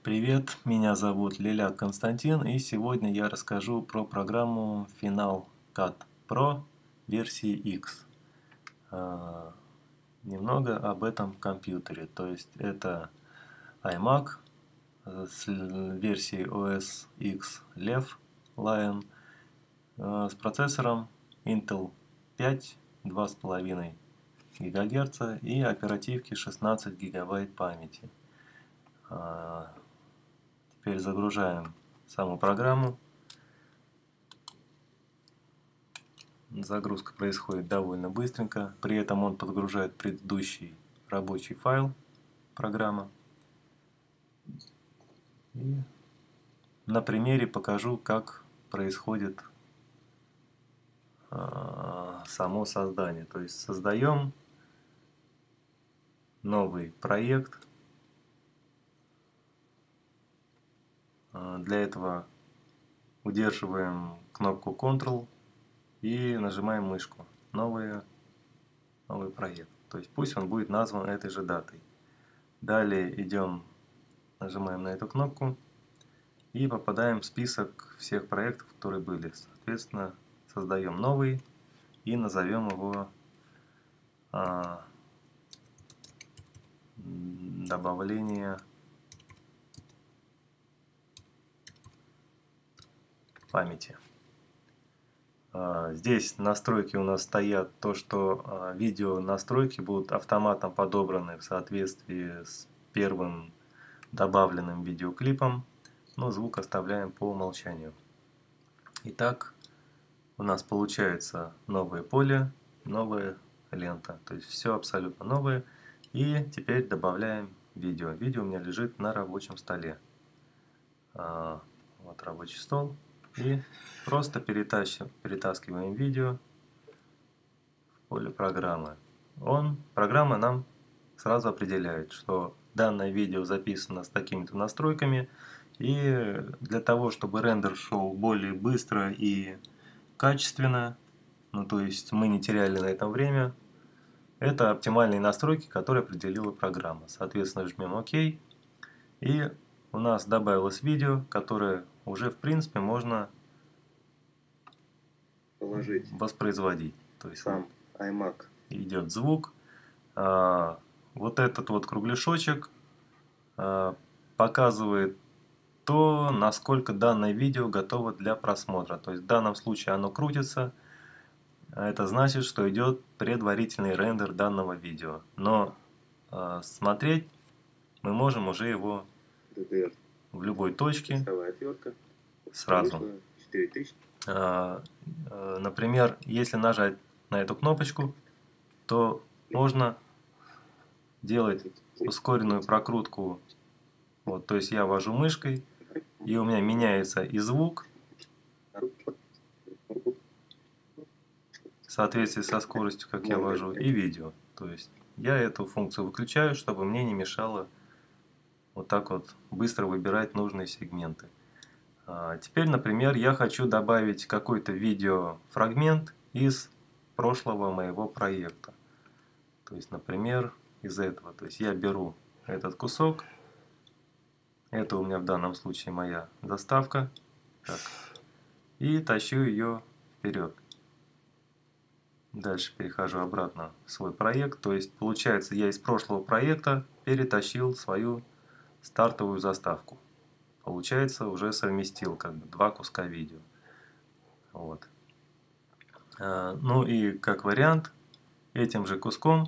Привет, меня зовут Лиляк Константин, и сегодня я расскажу про программу Final Cut Pro версии X. Немного об этом компьютере, то есть это iMac с версией OS X Leaf Lion с процессором Intel 5 2,5 ГГц и оперативки 16 ГБ памяти. Теперь загружаем саму программу. Загрузка происходит довольно быстренько. При этом он подгружает предыдущий рабочий файл программы. И на примере покажу, как происходит само создание. То есть создаем новый проект. Для этого удерживаем кнопку Ctrl и нажимаем мышку. Новый проект. То есть пусть он будет назван этой же датой. Далее идем, нажимаем на эту кнопку и попадаем в список всех проектов, которые были. Соответственно, создаем новый и назовем его добавление памяти. Здесь настройки у нас стоят то, что видео настройки будут автоматом подобраны в соответствии с первым добавленным видеоклипом, но звук оставляем по умолчанию. Итак, у нас получается новое поле, новая лента, то есть все абсолютно новое. И теперь добавляем видео. Видео у меня лежит на рабочем столе. Вот рабочий стол. И просто перетаскиваем видео в поле программы. Программа нам сразу определяет, что данное видео записано с такими-то настройками. И для того, чтобы рендер шел более быстро и качественно, ну то есть мы не теряли на этом время, это оптимальные настройки, которые определила программа. Соответственно, жмем ОК. И у нас добавилось видео, которое уже в принципе можно воспроизводить. То есть сам iMac идет звук. Вот этот вот кругляшочек показывает то, насколько данное видео готово для просмотра. То есть в данном случае оно крутится. Это значит, что идет предварительный рендер данного видео. Но смотреть мы можем уже его в любой точке сразу. Например, если нажать на эту кнопочку, то можно делать ускоренную прокрутку. Вот, то есть я вожу мышкой, и у меня меняется и звук в соответствии со скоростью, как я вожу, и видео. То есть я эту функцию выключаю, чтобы мне не мешало вот так вот быстро выбирать нужные сегменты. Теперь, например, я хочу добавить какой-то видеофрагмент из прошлого моего проекта. То есть, например, из этого. То есть я беру этот кусок. Это у меня в данном случае моя заставка. Так, и тащу ее вперед. Дальше перехожу обратно в свой проект. То есть, получается, я из прошлого проекта перетащил свою стартовую заставку. Получается, уже совместил как бы два куска видео. Вот. Ну и как вариант, этим же куском,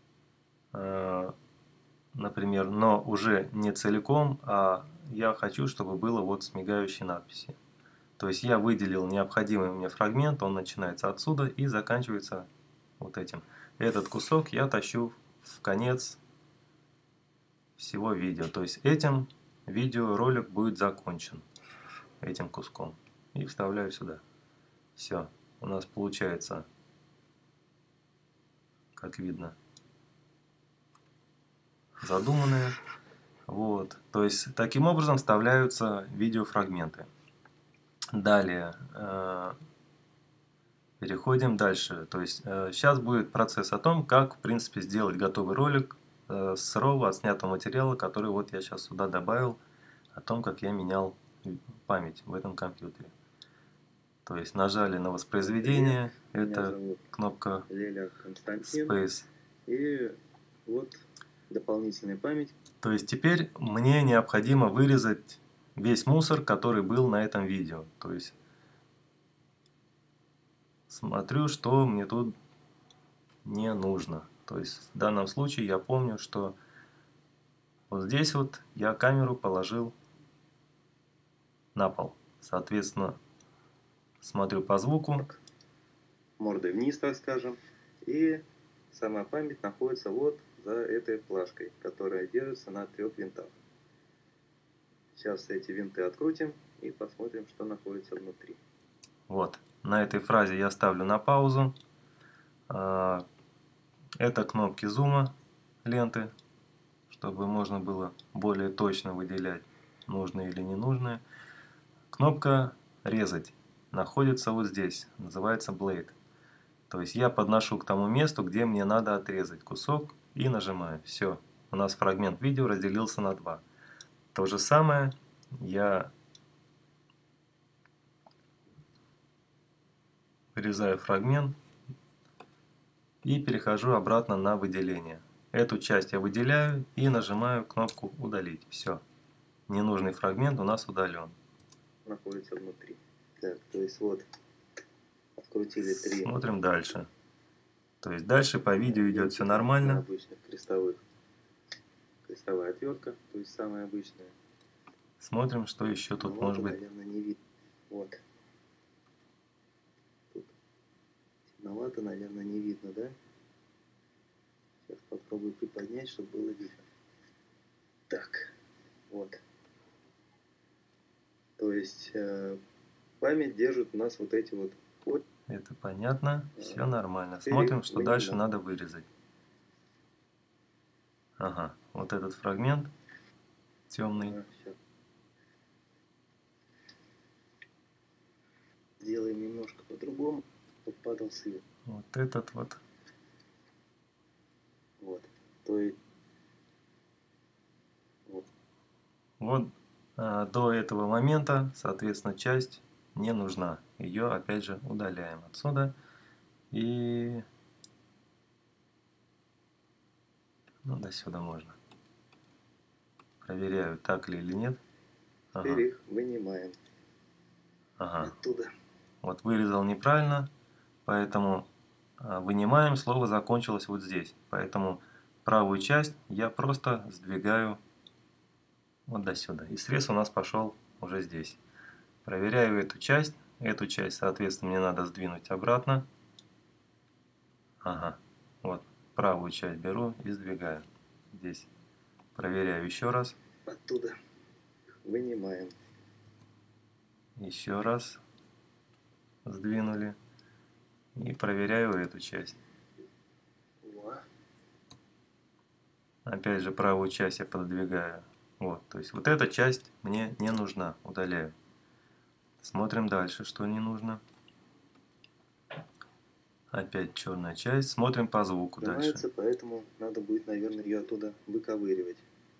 например, но уже не целиком, а я хочу, чтобы было вот с мигающей надписью. То есть я выделил необходимый мне фрагмент, он начинается отсюда и заканчивается вот этим. Этот кусок я тащу в конец всего видео. То есть этим видеоролик будет закончен, этим куском. И вставляю сюда. Все, у нас получается, как видно, задуманные. Вот. То есть таким образом вставляются видеофрагменты. Далее переходим дальше. То есть сейчас будет процесс о том, как в принципе сделать готовый ролик с RAW отснятого материала, который вот я сейчас сюда добавил о том, как я менял память в этом компьютере. То есть нажали на воспроизведение, Привет, меня это зовут кнопка Леля Константин, Space. и вот дополнительная память. То есть теперь мне необходимо вырезать весь мусор, который был на этом видео. То есть смотрю, что мне тут не нужно. То есть в данном случае я помню, что вот здесь вот я камеру положил на пол. Соответственно, смотрю по звуку. Мордой вниз, так скажем. И сама память находится вот за этой плашкой, которая держится на 3 винтах. Сейчас эти винты открутим и посмотрим, что находится внутри. Вот. На этой фразе я ставлю на паузу. Это кнопки зума ленты, чтобы можно было более точно выделять нужное или ненужное. Кнопка резать находится вот здесь, называется Blade. То есть я подношу к тому месту, где мне надо отрезать кусок и нажимаю. Все, у нас фрагмент видео разделился на два. То же самое я вырезаю фрагмент и перехожу обратно на выделение. Эту часть я выделяю и нажимаю кнопку удалить. Все, ненужный фрагмент у нас удален. Находится внутри. Так, то есть вот открутили 3. Смотрим дальше. То есть дальше по видео идет все нормально. На обычных крестовая отвертка, то есть самая обычная. Смотрим, что еще тут Ну, может вот, быть. наверное, не видно. Вот. Тут темновато, наверное, не видно, да? Сейчас попробую приподнять, чтобы было видно. Так, вот. То есть память держит у нас вот эти вот. Это понятно, все нормально. Теперь Смотрим, что дальше надо вырезать. Ага, вот этот фрагмент темный. Сделаем немножко по-другому, чтобы падал свет. Вот этот вот. Вот. То есть Вот до этого момента, соответственно, часть не нужна. Ее опять же удаляем отсюда. И ну, до сюда можно. Проверяю, так ли или нет. Теперь их вынимаем оттуда. Вот вырезал неправильно, поэтому вынимаем, слово закончилось вот здесь. Поэтому правую часть я просто сдвигаю вот до сюда. И срез у нас пошел уже здесь. Проверяю эту часть. Эту часть, соответственно, мне надо сдвинуть обратно. Ага, вот правую часть беру и сдвигаю. Здесь проверяю еще раз. Оттуда вынимаем. Еще раз сдвинули. И проверяю эту часть. Опять же, правую часть я пододвигаю. Вот, то есть вот эта часть мне не нужна, удаляю. Смотрим дальше, что не нужно. Опять черная часть. Смотрим по звуку дальше. Поэтому надо будет, наверное, ее оттуда выковыривать.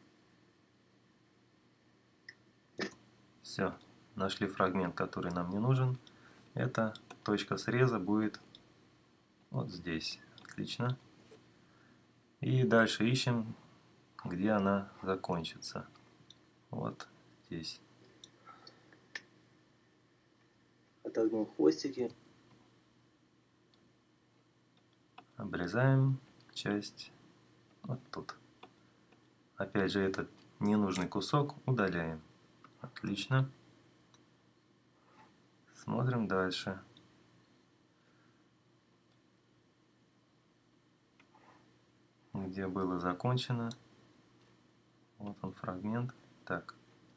Все, нашли фрагмент, который нам не нужен. Эта точка среза будет вот здесь. Отлично. И дальше ищем, где она закончится. Вот здесь. Отогнул хвостики. Обрезаем часть вот тут. Опять же, этот ненужный кусок удаляем. Отлично. Смотрим дальше. Где было закончено. Вот он фрагмент. Так.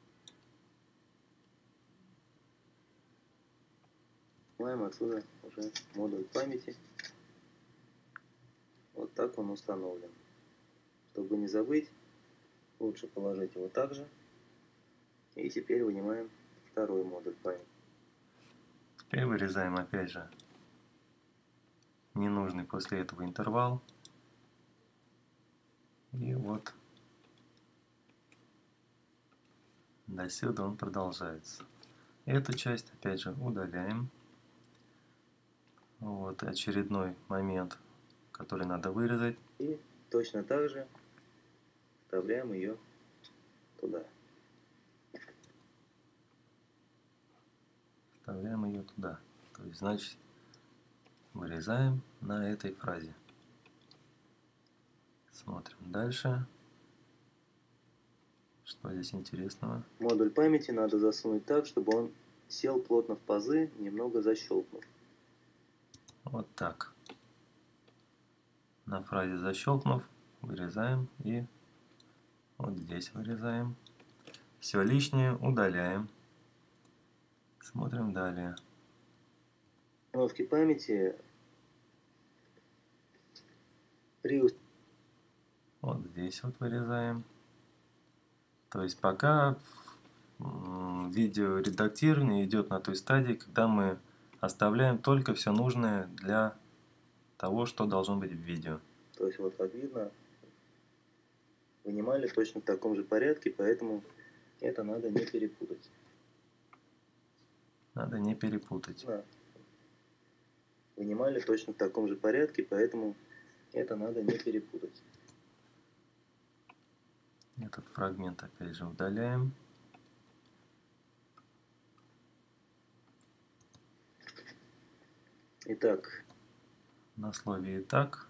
Снимаем отсюда уже модуль памяти. Вот так он установлен. Чтобы не забыть, лучше положить его также. И теперь вынимаем второй модуль памяти. Теперь вырезаем опять же ненужный после этого интервал. И вот До сюда он продолжается. Эту часть опять же удаляем. Вот очередной момент, который надо вырезать. И точно так же вставляем ее туда. Вставляем ее туда. То есть, значит, вырезаем на этой фразе. Смотрим дальше. Что здесь интересного? Модуль памяти надо засунуть так, чтобы он сел плотно в пазы, немного защелкнув. Вот так. На фразе защелкнув, вырезаем и вот здесь вырезаем. Все лишнее удаляем. Смотрим далее. Установки памяти при Вот здесь вот вырезаем. То есть пока видео редактирование идет на той стадии, когда мы оставляем только все нужное для того, что должно быть в видео. То есть вот как видно, вынимали точно в таком же порядке, поэтому это надо не перепутать. Надо не перепутать. Да. Вынимали точно в таком же порядке, поэтому это надо не перепутать. Этот фрагмент опять же удаляем. Итак, На слове «Итак»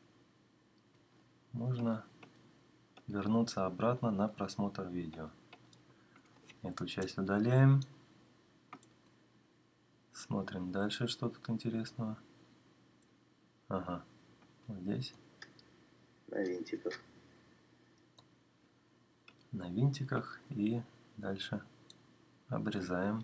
можно вернуться обратно на просмотр видео. Эту часть удаляем. Смотрим дальше, что тут интересного. Ага, вот здесь. на винтиках. На винтиках и дальше обрезаем.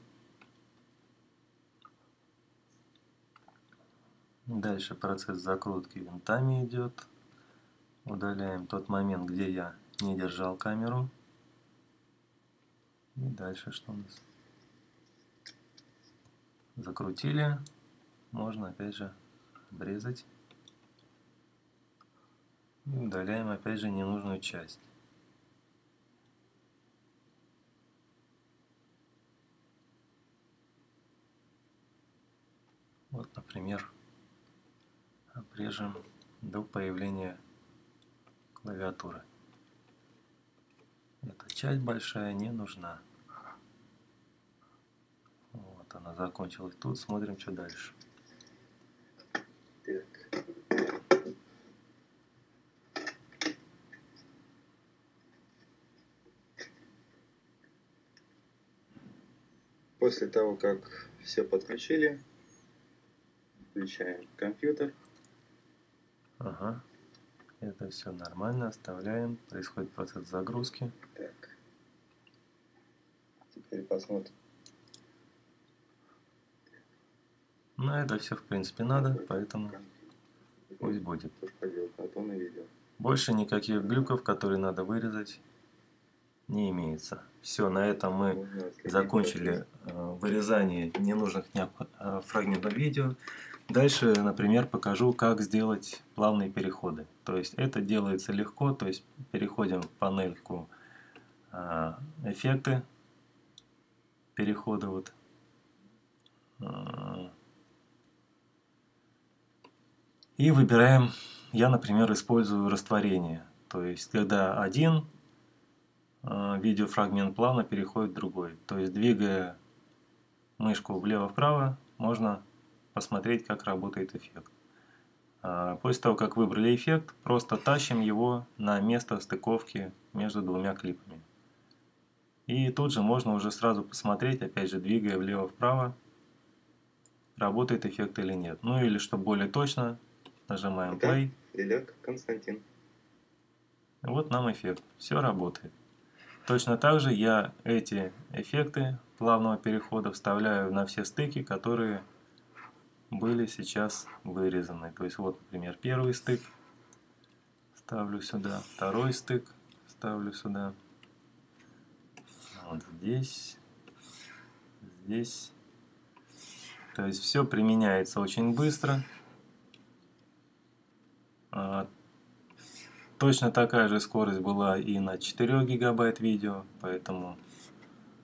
Дальше процесс закрутки винтами идет. Удаляем тот момент, где я не держал камеру. И дальше что у нас? Закрутили. Можно опять же обрезать. И удаляем опять же ненужную часть. Вот, например, обрежем до появления клавиатуры. Эта часть большая не нужна. Вот она закончилась тут. Смотрим, что дальше. Так. После того, как все подключили, включаем компьютер. Ага. Это все нормально. Оставляем. Происходит процесс загрузки. Так. Теперь посмотрим. Но это все в принципе надо, поэтому пусть будет. Больше никаких глюков, которые надо вырезать, не имеется. Все, на этом мы закончили вырезание ненужных фрагментов видео. Дальше, например, покажу, как сделать плавные переходы. То есть это делается легко, то есть переходим в панельку эффекты, переходы вот. И выбираем, я, например, использую растворение. То есть, когда один видеофрагмент плавно переходит в другой. То есть, двигая мышку влево-вправо, можно посмотреть, как работает эффект. После того, как выбрали эффект, просто тащим его на место стыковки между двумя клипами. И тут же можно уже сразу посмотреть, опять же, двигая влево-вправо, работает эффект или нет. Ну или, чтобы более точно, нажимаем play. Леляк Константин. Вот нам эффект. Все работает. Точно так же я эти эффекты плавного перехода вставляю на все стыки, которые были сейчас вырезаны. То есть вот, например, первый стык ставлю сюда, второй стык ставлю сюда. Вот здесь, здесь. То есть все применяется очень быстро. Точно такая же скорость была и на 4 гигабайт видео, поэтому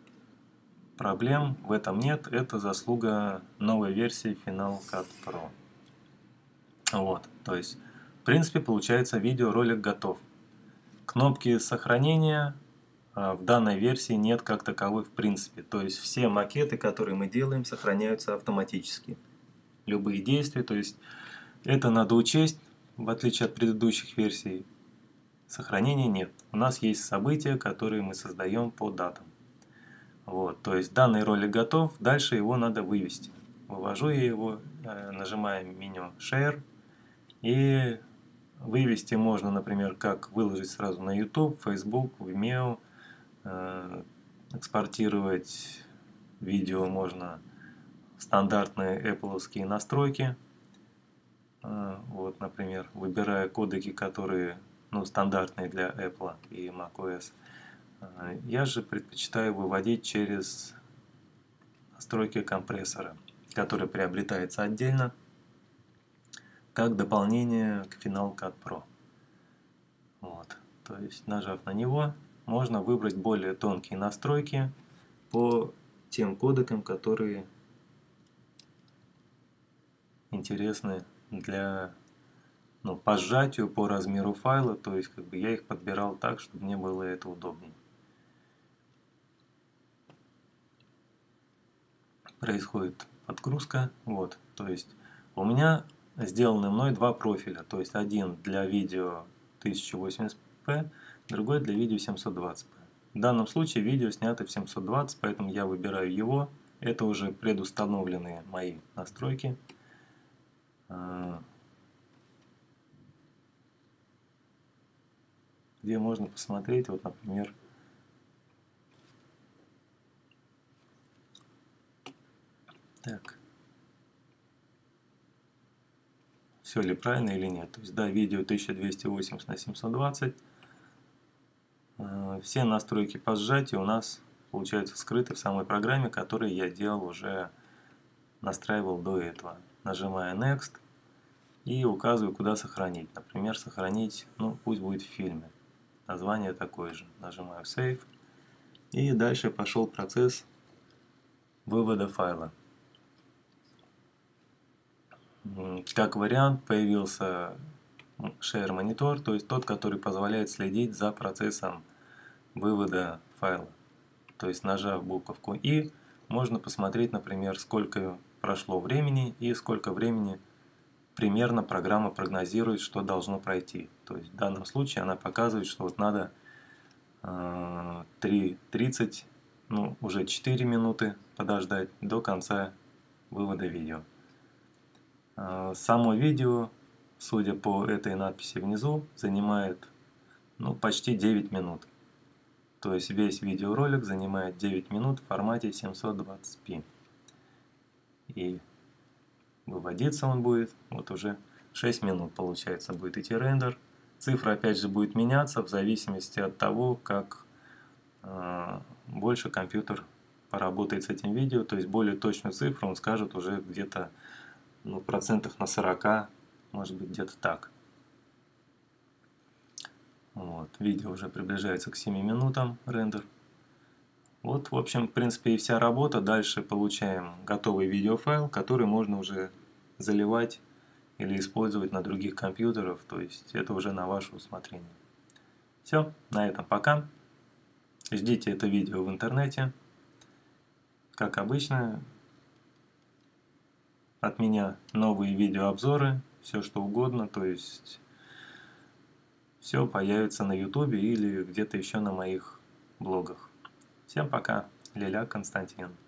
проблем в этом нет. Это заслуга новой версии Final Cut Pro. Вот, то есть, в принципе, получается, видеоролик готов. Кнопки сохранения в данной версии нет как таковой в принципе. То есть все макеты, которые мы делаем, сохраняются автоматически. Любые действия, то есть это надо учесть, в отличие от предыдущих версий, сохранения нет. У нас есть события, которые мы создаем по датам. Вот, то есть данный ролик готов, дальше его надо вывести. Вывожу я его, нажимаю меню Share, и вывести можно, например, как выложить сразу на YouTube, Facebook, Vimeo, экспортировать видео можно в стандартные Apple-овские настройки. Вот, например, выбирая кодеки, которые стандартные для Apple и macOS. Я же предпочитаю выводить через настройки компрессора, который приобретается отдельно, как дополнение к Final Cut Pro. Вот. То есть, нажав на него, можно выбрать более тонкие настройки по тем кодекам, которые интересны для по сжатию, по размеру файла. То есть я их подбирал так, чтобы мне было это удобнее. Происходит подгрузка. Вот, то есть у меня сделаны мной два профиля. То есть один для видео 1080p, другой для видео 720p. В данном случае видео снято в 720, поэтому я выбираю его. Это уже предустановленные мои настройки. Где можно посмотреть, вот, например, так, все ли правильно или нет. То есть, да, видео 1280 на 720. Все настройки по сжатию у нас получаются скрыты в самой программе, которую я делал уже, настраивал до этого. Нажимаю Next и указываю, куда сохранить. Например, сохранить, пусть будет в фильме. Название такое же. Нажимаю Save. И дальше пошел процесс вывода файла. Как вариант появился Share Monitor, то есть тот, который позволяет следить за процессом вывода файла. То есть, нажав буковку «И», можно посмотреть, например, сколько прошло времени и сколько времени примерно программа прогнозирует, что должно пройти. То есть в данном случае она показывает, что вот надо 3:30, уже 4 минуты подождать до конца вывода видео. Само видео, судя по этой надписи внизу, занимает почти 9 минут. То есть весь видеоролик занимает 9 минут в формате 720p. И выводиться он будет, вот уже 6 минут получается будет идти рендер. Цифра опять же будет меняться в зависимости от того, как больше компьютер поработает с этим видео. То есть более точную цифру он скажет уже где-то процентах на 40, может быть где-то так. Вот, видео уже приближается к 7 минутам рендер. Вот, в общем, в принципе, и вся работа. Дальше получаем готовый видеофайл, который можно уже заливать или использовать на других компьютерах. То есть это уже на ваше усмотрение. Все, на этом пока. Ждите это видео в интернете. Как обычно, от меня новые видеообзоры, все что угодно. То есть все появится на YouTube или где-то еще на моих блогах. Всем пока. Лиля Константин.